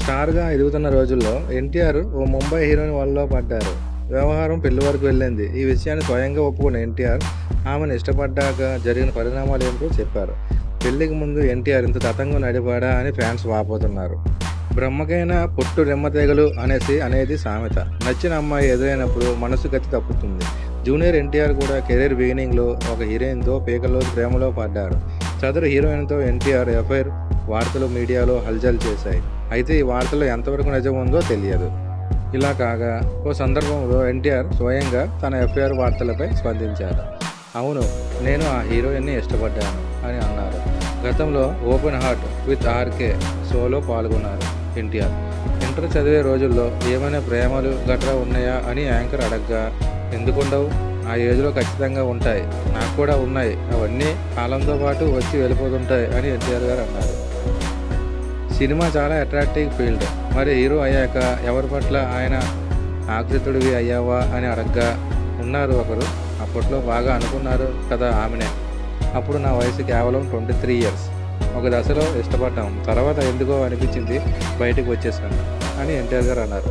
స్టార్‌గా ఎదుగుతున్న రోజుల్లో ఎన్టీఆర్ ఓ ముంబై హీరోయిన్ వలలో పడ్డారు. వ్యవహారం పెళ్లి వరకు వెళ్ళింది. ఈ విషయాన్ని స్వయంగా ఒప్పుకున్న ఎన్టీఆర్ ఆమెను ఇష్టపడ్డాక జరిగిన పరిణామాలేంటో చెప్పారు. పెళ్లికి ముందు ఎన్టీఆర్ ఇంత తతంగం నడిపాడా అని ఫ్యాన్స్ వాపోతున్నారు. బ్రహ్మకైనా పుట్టు రెమ్మతీగలు అనేది సామెత. నచ్చిన అమ్మాయి ఎదురైనప్పుడు మనసు గతి తప్పుతుంది. జూనియర్ ఎన్టీఆర్ కూడా కెరీర్ బిగినింగ్లో ఒక హీరోయిన్తో పీకల్లో ప్రేమలో పడ్డారు. సదరు హీరోయిన్తో ఎన్టీఆర్ ఎఫైర్ వార్తలు మీడియాలో హల్చల్ చేశాయి. అయితే ఈ వార్తలో ఎంతవరకు నిజం ఉందో తెలియదు. ఇలా కాగా ఓ సందర్భంలో ఎన్టీఆర్ స్వయంగా తన ఎఫ్ఐఆర్ వార్తలపై స్పందించారు. అవును, నేను ఆ హీరోయిన్ని ఇష్టపడ్డాను అని అన్నారు. గతంలో ఓపెన్ హార్ట్ విత్ ఆర్కే షోలో పాల్గొన్నారు ఎన్టీఆర్. ఇంటర్ చదివే రోజుల్లో ఏమైనా ప్రేమలు గట్రా ఉన్నాయా అని యాంకర్ అడగ్గా, ఎందుకుండవు, ఆ ఏజ్లో ఖచ్చితంగా ఉంటాయి, నాకు కూడా ఉన్నాయి, అవన్నీ కాలంతో పాటు వచ్చి వెళ్ళిపోతుంటాయి అని ఎన్టీఆర్ గారు అన్నారు. సినిమా చాలా అట్రాక్టివ్ ఫీల్డ్. మరి హీరో అయ్యాక ఎవరి పట్ల ఆయన ఆకృతుడివి అయ్యావా అని అడగ్గా, ఉన్నారు ఒకరు, అప్పట్లో బాగా అనుకున్నారు కదా ఆమెనే. అప్పుడు నా వయసు కేవలం 23 ఇయర్స్. ఒక దశలో ఇష్టపడ్డాం, తర్వాత ఎందుకో అనిపించింది, బయటకు వచ్చేసాను అని ఎన్టీఆర్ గారు అన్నారు.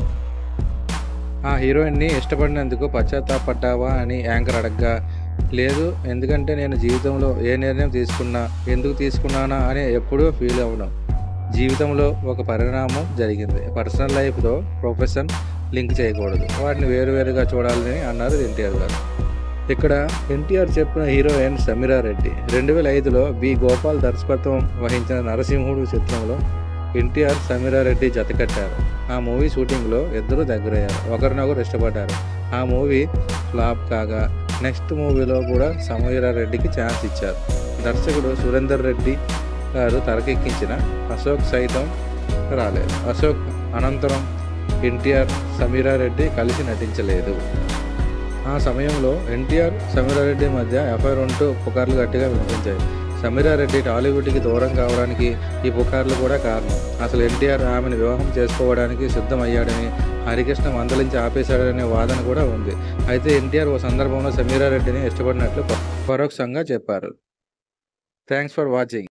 ఆ హీరోయిన్ని ఇష్టపడినందుకు పశ్చాత్తాపడ్డావా అని యాంకర్ అడగ్గా, లేదు, ఎందుకంటే నేను జీవితంలో ఏ నిర్ణయం తీసుకున్నా ఎందుకు తీసుకున్నానా అని ఎప్పుడూ ఫీల్ అవ్వను. జీవితంలో ఒక పరిణామం జరిగింది. పర్సనల్ లైఫ్తో ప్రొఫెషన్ లింక్ చేయకూడదు, వాటిని వేరువేరుగా చూడాలని అన్నారు ఎన్టీఆర్ గారు. ఇక్కడ ఎన్టీఆర్ చెప్పిన హీరోయిన్ సమీరా రెడ్డి. 2005లో బి గోపాల్ దర్శకత్వం వహించిన నరసింహుడు చిత్రంలో ఎన్టీఆర్ సమీరా రెడ్డి జతకట్టారు. ఆ మూవీ షూటింగ్లో ఇద్దరు దగ్గరయ్యారు, ఒకరినొకరు ఇష్టపడ్డారు. ఆ మూవీ ఫ్లాప్ కాగా నెక్స్ట్ మూవీలో కూడా సమీరా రెడ్డికి ఛాన్స్ ఇచ్చారు. దర్శకుడు సురేందర్ రెడ్డి గారు తెరకెక్కించిన అశోక్ సైతం రాలేదు. అశోక్ అనంతరం ఎన్టీఆర్ సమీరా రెడ్డి కలిసి నటించలేదు. ఆ సమయంలో ఎన్టీఆర్ సమీరా రెడ్డి మధ్య ఎఫ్ఐఆర్ ఉంటూ పుకార్లు గట్టిగా వినిపించాయి. సమీరా రెడ్డి టాలీవుడ్కి దూరం కావడానికి ఈ పుకార్లు కూడా కారణం. అసలు ఎన్టీఆర్ ఆమెను వివాహం చేసుకోవడానికి సిద్ధం అయ్యాడని, హరికృష్ణ మందలించి ఆపేశాడనే వాదన కూడా ఉంది. అయితే ఎన్టీఆర్ ఓ సందర్భంలో సమీరా రెడ్డిని ఇష్టపడినట్లు పరోక్షంగా చెప్పారు. Thanks for watching.